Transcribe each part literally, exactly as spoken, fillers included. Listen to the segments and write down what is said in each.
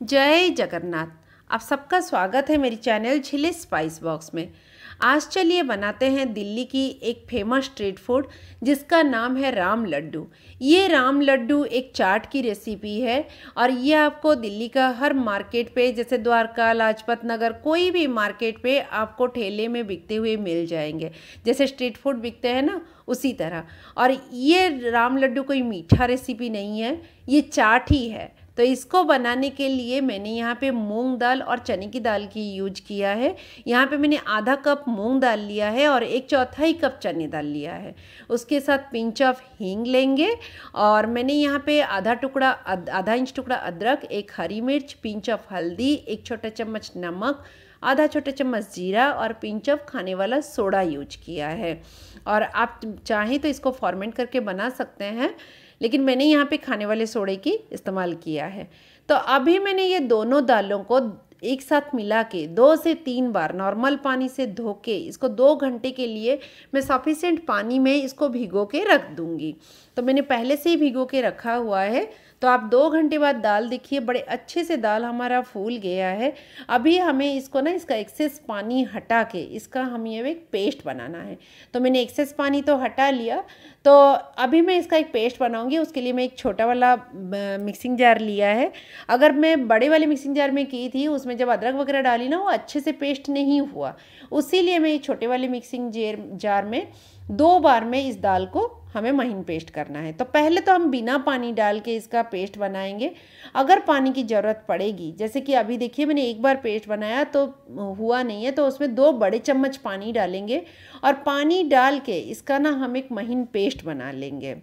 जय जगन्नाथ। आप सबका स्वागत है मेरी चैनल छिले स्पाइस बॉक्स में। आज चलिए बनाते हैं दिल्ली की एक फेमस स्ट्रीट फूड जिसका नाम है राम लड्डू। ये राम लड्डू एक चाट की रेसिपी है और ये आपको दिल्ली का हर मार्केट पे, जैसे द्वारका, लाजपत नगर, कोई भी मार्केट पे आपको ठेले में बिकते हुए मिल जाएंगे। जैसे स्ट्रीट फूड बिकते हैं ना, उसी तरह। और ये राम लड्डू कोई मीठा रेसिपी नहीं है, ये चाट ही है। तो इसको बनाने के लिए मैंने यहाँ पे मूंग दाल और चने की दाल की यूज किया है। यहाँ पे मैंने आधा कप मूंग दाल लिया है और एक चौथाई कप चने दाल लिया है। उसके साथ पिंच ऑफ हींग लेंगे और मैंने यहाँ पे आधा टुकड़ा आधा इंच टुकड़ा अदरक, एक हरी मिर्च, पिंच ऑफ हल्दी, एक छोटा चम्मच नमक, आधा छोटा चम्मच जीरा और पिंच ऑफ खाने वाला सोडा यूज किया है। और आप चाहें तो इसको फॉर्मेंट करके बना सकते हैं, लेकिन मैंने यहाँ पे खाने वाले सोडे की इस्तेमाल किया है। तो अभी मैंने ये दोनों दालों को एक साथ मिला के दो से तीन बार नॉर्मल पानी से धो के इसको दो घंटे के लिए मैं सफिशिएंट पानी में इसको भिगो के रख दूँगी। तो मैंने पहले से ही भिगो के रखा हुआ है। तो आप दो घंटे बाद दाल देखिए, बड़े अच्छे से दाल हमारा फूल गया है। अभी हमें इसको ना इसका एक्सेस पानी हटा के इसका हमें ये एक पेस्ट बनाना है। तो मैंने एक्सेस पानी तो हटा लिया। तो अभी मैं इसका एक पेस्ट बनाऊंगी। उसके लिए मैं एक छोटा वाला मिक्सिंग जार लिया है। अगर मैं बड़े वाले मिक्सिंग जार में की थी, उसमें जब अदरक वगैरह डाली ना, वो अच्छे से पेस्ट नहीं हुआ। उसीलिए मैं छोटे वाले मिक्सिंग जार में दो बार में इस दाल को हमें महीन पेस्ट करना है। तो पहले तो हम बिना पानी डाल के इसका पेस्ट बनाएंगे। अगर पानी की ज़रूरत पड़ेगी, जैसे कि अभी देखिए मैंने एक बार पेस्ट बनाया तो हुआ नहीं है, तो उसमें दो बड़े चम्मच पानी डालेंगे और पानी डाल के इसका ना हम एक महीन पेस्ट बना लेंगे।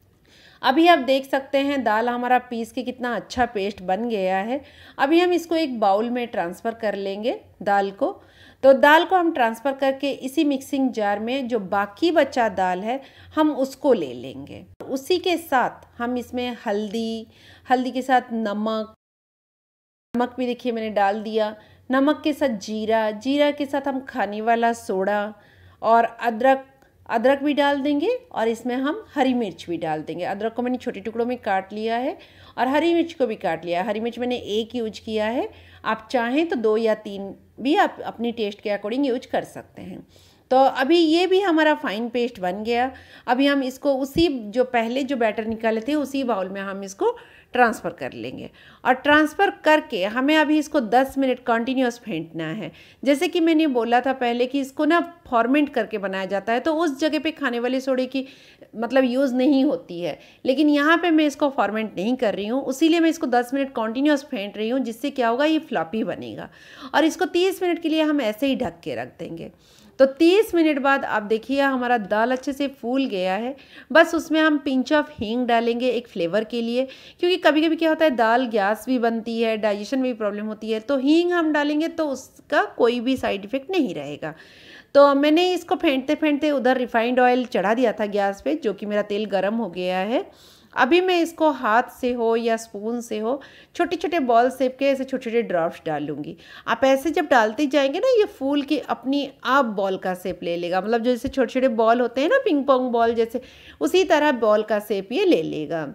अभी आप देख सकते हैं दाल हमारा पीस के कितना अच्छा पेस्ट बन गया है। अभी हम इसको एक बाउल में ट्रांसफ़र कर लेंगे दाल को। तो दाल को हम ट्रांसफ़र करके इसी मिक्सिंग जार में जो बाकी बचा दाल है हम उसको ले लेंगे। उसी के साथ हम इसमें हल्दी हल्दी के साथ नमक नमक भी देखिए मैंने डाल दिया। नमक के साथ जीरा जीरा के साथ हम खाने वाला सोडा और अदरक अदरक भी डाल देंगे और इसमें हम हरी मिर्च भी डाल देंगे। अदरक को मैंने छोटे टुकड़ों में काट लिया है और हरी मिर्च को भी काट लिया है। हरी मिर्च मैंने एक यूज किया है, आप चाहें तो दो या तीन भी आप अपनी टेस्ट के अकॉर्डिंग यूज कर सकते हैं। तो अभी ये भी हमारा फाइन पेस्ट बन गया। अभी हम इसको उसी जो पहले जो बैटर निकाले थे उसी बाउल में हम इसको ट्रांसफ़र कर लेंगे और ट्रांसफ़र करके हमें अभी इसको दस मिनट कंटिन्यूस फेंटना है। जैसे कि मैंने बोला था पहले कि इसको ना फॉर्मेंट करके बनाया जाता है, तो उस जगह पे खाने वाले सोडे की मतलब यूज़ नहीं होती है, लेकिन यहाँ पे मैं इसको फॉर्मेंट नहीं कर रही हूँ, उसीलिए मैं इसको दस मिनट कंटिन्यूस फेंट रही हूँ, जिससे क्या होगा, ये फ्लॉपी बनेगा। और इसको तीस मिनट के लिए हम ऐसे ही ढक के रख देंगे। तो तीस मिनट बाद आप देखिए हमारा दाल अच्छे से फूल गया है। बस उसमें हम पिंच ऑफ हींग डालेंगे एक फ्लेवर के लिए, क्योंकि कभी कभी क्या होता है दाल गैस भी बनती है, डाइजेशन में भी प्रॉब्लम होती है। तो हींग हम डालेंगे तो उसका कोई भी साइड इफ़ेक्ट नहीं रहेगा। तो मैंने इसको फेंटते फेंटते उधर रिफाइंड ऑयल चढ़ा दिया था गैस पे, जो कि मेरा तेल गर्म हो गया है। अभी मैं इसको हाथ से हो या स्पून से हो छोटे छोटे बॉल शेप के ऐसे छोटे छोटे ड्रॉप्स डालूंगी। आप ऐसे जब डालते जाएंगे ना, ये फूल के अपनी आप बॉल का शेप ले लेगा। मतलब जैसे छोटे छोटे बॉल होते हैं ना, पिंग पोंग बॉल जैसे, उसी तरह बॉल का शेप ये ले लेगा।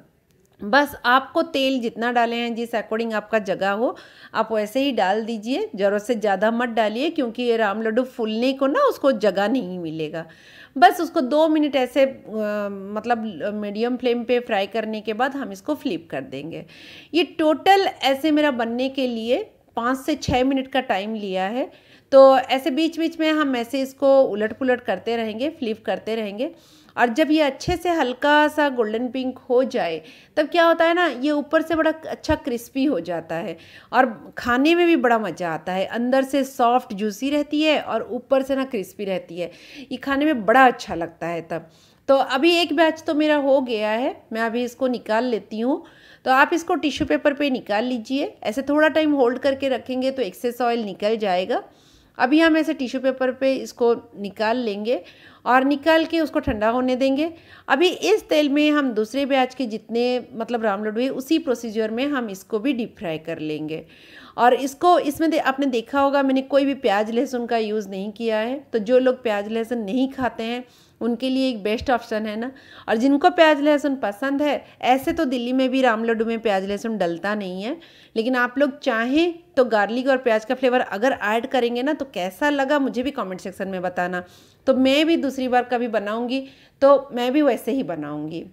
बस आपको तेल जितना डाले हैं, जिस अकॉर्डिंग आपका जगह हो, आप वैसे ही डाल दीजिए। ज़रूरत से ज़्यादा मत डालिए, क्योंकि ये राम लड्डू फूलने को ना उसको जगह नहीं मिलेगा। बस उसको दो मिनट ऐसे आ, मतलब मीडियम फ्लेम पे फ्राई करने के बाद हम इसको फ्लिप कर देंगे। ये टोटल ऐसे मेरा बनने के लिए पाँच से छः मिनट का टाइम लिया है। तो ऐसे बीच बीच में हम ऐसे इसको उलट पुलट करते रहेंगे, फ्लिप करते रहेंगे। और जब ये अच्छे से हल्का सा गोल्डन पिंक हो जाए, तब क्या होता है ना, ये ऊपर से बड़ा अच्छा क्रिस्पी हो जाता है और खाने में भी बड़ा मज़ा आता है। अंदर से सॉफ्ट जूसी रहती है और ऊपर से ना क्रिस्पी रहती है। ये खाने में बड़ा अच्छा लगता है तब। तो अभी एक बैच तो मेरा हो गया है, मैं अभी इसको निकाल लेती हूँ। तो आप इसको टिश्यू पेपर पे निकाल लीजिए। ऐसे थोड़ा टाइम होल्ड करके रखेंगे तो एक्सेस ऑयल निकल जाएगा। अभी हम ऐसे टिश्यू पेपर पे इसको निकाल लेंगे और निकाल के उसको ठंडा होने देंगे। अभी इस तेल में हम दूसरे ब्याज के जितने मतलब राम लड्डू है उसी प्रोसीजर में हम इसको भी डीप फ्राई कर लेंगे। और इसको इसमें दे, आपने देखा होगा मैंने कोई भी प्याज लहसुन का यूज़ नहीं किया है। तो जो लोग प्याज लहसुन नहीं खाते हैं उनके लिए एक बेस्ट ऑप्शन है ना। और जिनको प्याज लहसुन पसंद है, ऐसे तो दिल्ली में भी राम लड्डू में प्याज लहसुन डलता नहीं है, लेकिन आप लोग चाहें तो गार्लिक और प्याज का फ्लेवर अगर ऐड करेंगे ना तो कैसा लगा मुझे भी कमेंट सेक्शन में बताना। तो मैं भी दूसरी बार कभी बनाऊंगी तो मैं भी वैसे ही बनाऊंगी।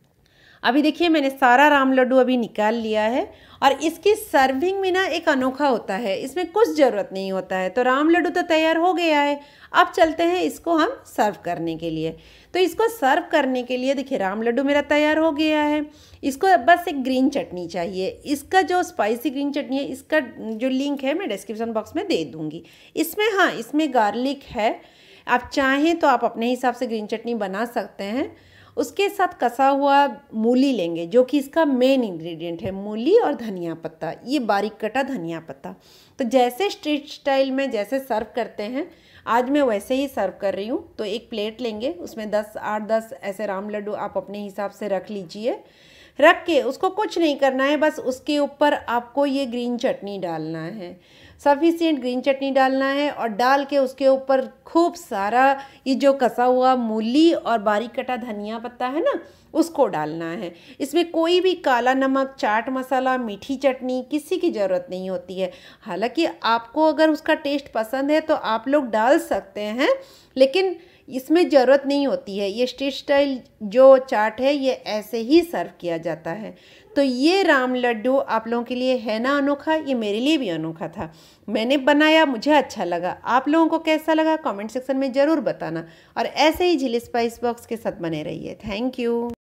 अभी देखिए मैंने सारा राम लड्डू अभी निकाल लिया है। और इसकी सर्विंग में ना एक अनोखा होता है, इसमें कुछ ज़रूरत नहीं होता है। तो राम लड्डू तो तैयार हो गया है, अब चलते हैं इसको हम सर्व करने के लिए। तो इसको सर्व करने के लिए देखिए राम लड्डू मेरा तैयार हो गया है। इसको बस एक ग्रीन चटनी चाहिए। इसका जो स्पाइसी ग्रीन चटनी है इसका जो लिंक है मैं डिस्क्रिप्शन बॉक्स में दे दूँगी। इसमें हाँ इसमें गार्लिक है, आप चाहें तो आप अपने हिसाब से ग्रीन चटनी बना सकते हैं। उसके साथ कसा हुआ मूली लेंगे जो कि इसका मेन इंग्रेडिएंट है, मूली और धनिया पत्ता, ये बारीक कटा धनिया पत्ता। तो जैसे स्ट्रीट स्टाइल में जैसे सर्व करते हैं आज मैं वैसे ही सर्व कर रही हूँ। तो एक प्लेट लेंगे, उसमें दस आठ दस ऐसे राम लड्डू आप अपने हिसाब से रख लीजिए। रख के उसको कुछ नहीं करना है, बस उसके ऊपर आपको ये ग्रीन चटनी डालना है, सफिशिएंट ग्रीन चटनी डालना है। और डाल के उसके ऊपर खूब सारा ये जो कसा हुआ मूली और बारीक कटा धनिया पत्ता है ना उसको डालना है। इसमें कोई भी काला नमक, चाट मसाला, मीठी चटनी किसी की ज़रूरत नहीं होती है। हालांकि आपको अगर उसका टेस्ट पसंद है तो आप लोग डाल सकते हैं, लेकिन इसमें ज़रूरत नहीं होती है। ये स्ट्रीट स्टाइल जो चाट है ये ऐसे ही सर्व किया जाता है। तो ये राम लड्डू आप लोगों के लिए है ना अनोखा, ये मेरे लिए भी अनोखा था। मैंने बनाया, मुझे अच्छा लगा। आप लोगों को कैसा लगा कमेंट सेक्शन में ज़रूर बताना। और ऐसे ही झिली स्पाइस बॉक्स के साथ बने रहिए। Thank you.